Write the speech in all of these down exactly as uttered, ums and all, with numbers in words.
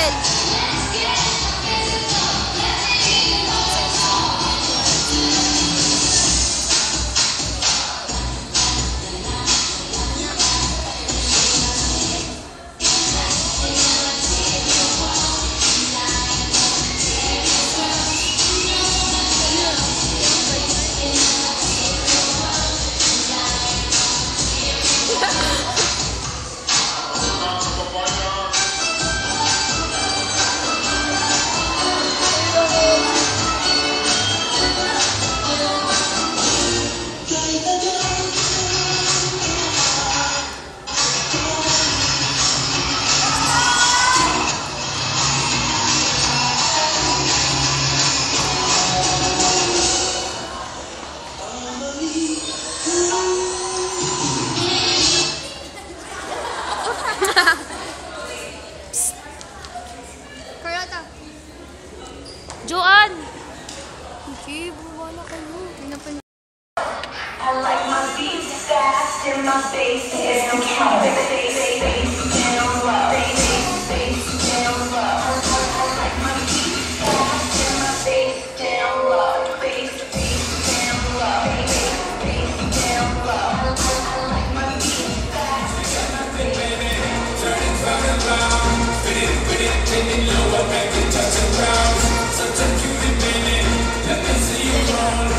Jen. Carlota. Joanne! Okay, buwala kayo. Pinapan. I like my beats fast and my bass is the count. Bass, bass, down low. Bass, bass, down low. I like my beats fast and my bass down low. Bass, bass, down low. Bass, bass, down low. I like my beats fast and my bass. Turn it round and round. Spin it, spin it, take it lower, make it touch the ground. Such a cutie baby, let me see you roll.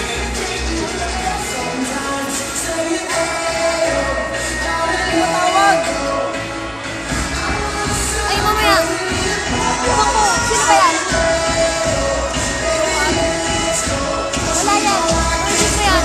Ay, mamaya. Ewan ko. Sino ba yan? Wala yan. Hindi ko yan.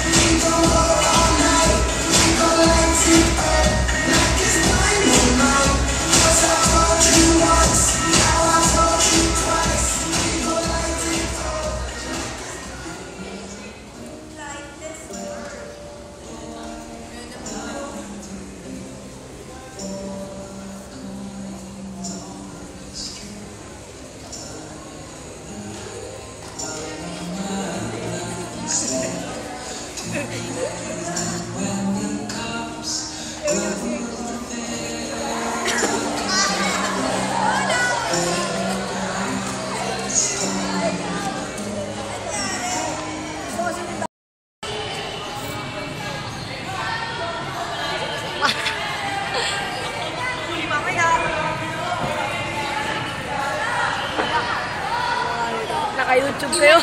Naka-YouTube kayo.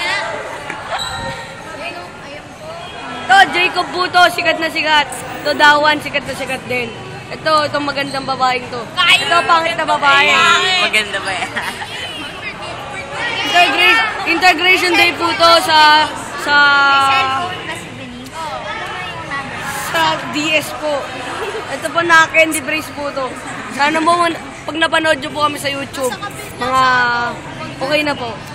Ito, Jacob Buto, sikat na sikat. Ito, Dawan, sikat na sikat din. Ito, itong magandang babaeng to. Ito, pangit na babae. Maganda ba yan? Integra- Integration Day po to sa sa sa D S po. Ito po na Candy Brace po to. Sana mo, pag napanood nyo po kami sa YouTube, mga okay na po.